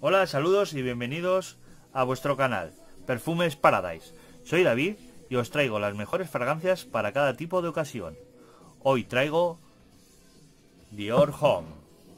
Hola, saludos y bienvenidos a vuestro canal, Perfumes Paradise. Soy David y os traigo las mejores fragancias para cada tipo de ocasión. Hoy traigo Dior Homme.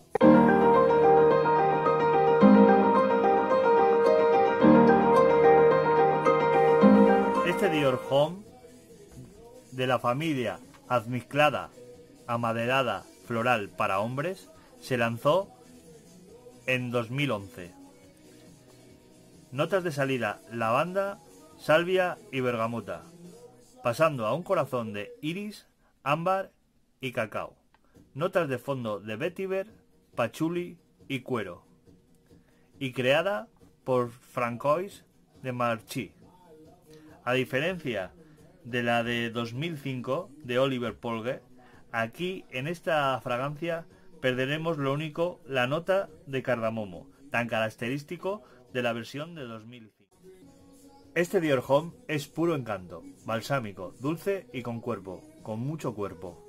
Este Dior Homme, de la familia almizclada, amaderada, floral para hombres, se lanzó en 2011. Notas de salida: lavanda, salvia y bergamota, pasando a un corazón de iris, ámbar y cacao. Notas de fondo de vetiver, pachuli y cuero. Y creada por Francois de Marchi. A diferencia de la de 2005 de Oliver Polge, aquí en esta fragancia perderemos lo único, la nota de cardamomo, tan característico de la versión de 2005. Este Dior Homme es puro encanto, balsámico, dulce y con cuerpo, con mucho cuerpo.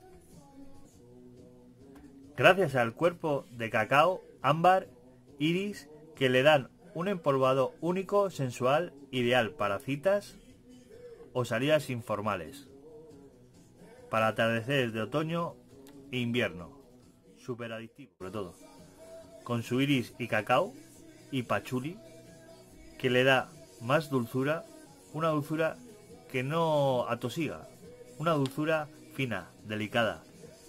Gracias al cuerpo de cacao, ámbar, iris, que le dan un empolvado único, sensual, ideal para citas o salidas informales, para atardeceres de otoño e invierno, súper adictivo sobre todo, con su iris y cacao y pachuli, que le da más dulzura, una dulzura que no atosiga, una dulzura fina, delicada,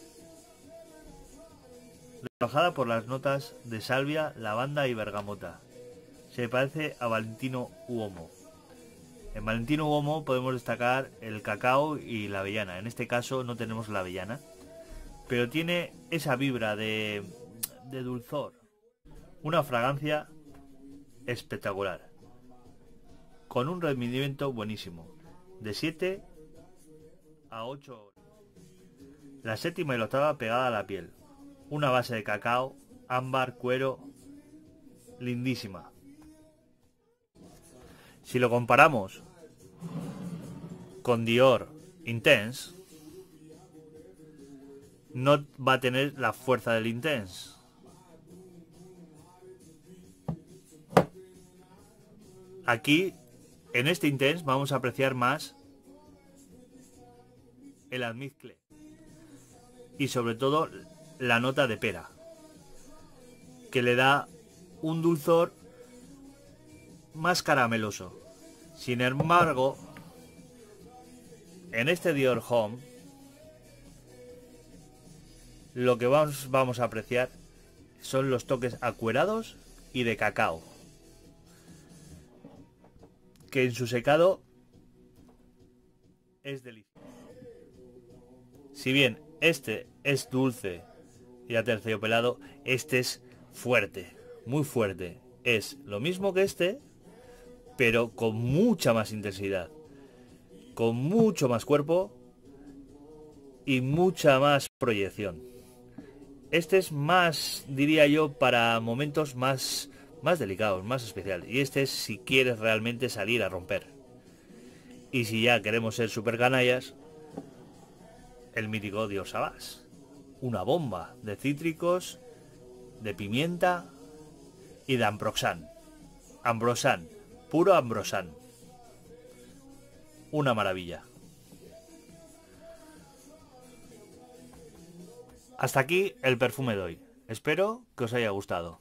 relajada por las notas de salvia, lavanda y bergamota. Se parece a Valentino Uomo. En Valentino Uomo podemos destacar el cacao y la avellana. En este caso no tenemos la avellana, pero tiene esa vibra de dulzor. Una fragancia espectacular, con un rendimiento buenísimo, de 7 a 8 horas. La séptima y la octava pegada a la piel. Una base de cacao, ámbar, cuero, lindísima. Si lo comparamos con Dior Intense, no va a tener la fuerza del Intense. Aquí, en este Intense, vamos a apreciar más el almizcle y sobre todo la nota de pera, que le da un dulzor más carameloso. Sin embargo, en este Dior Homme lo que vamos a apreciar son los toques acuerados y de cacao, que en su secado es delicioso. Si bien este es dulce y aterciopelado, este es fuerte, muy fuerte. Es lo mismo que este, pero con mucha más intensidad, con mucho más cuerpo y mucha más proyección. Este es más, diría yo, para momentos más delicados, más especiales. Y este es si quieres realmente salir a romper. Y si ya queremos ser super canallas, el mítico Dior Sauvage. Una bomba de cítricos, de pimienta y de ambroxan. Ambroxan, puro ambroxan. Una maravilla. Hasta aquí el perfume de hoy. Espero que os haya gustado.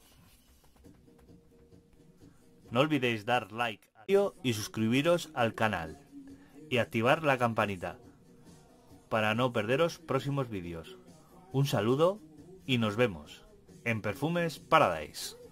No olvidéis dar like al vídeo y suscribiros al canal. Y activar la campanita para no perderos próximos vídeos. Un saludo y nos vemos en Perfumes Paradise.